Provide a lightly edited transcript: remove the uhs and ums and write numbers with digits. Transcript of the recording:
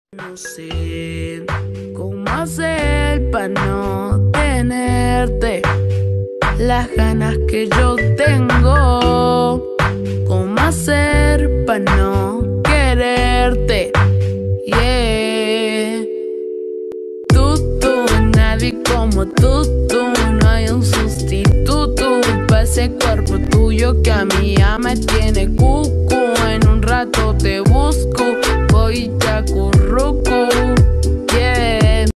No sé cómo hacer para no tenerte las ganas que yo tengo. Cómo hacer para no quererte. Yeah. Nadie como tú. No hay un sustituto para ese cuerpo tuyo que a mí ya me tiene cucu. En un rato te busco, voy ya con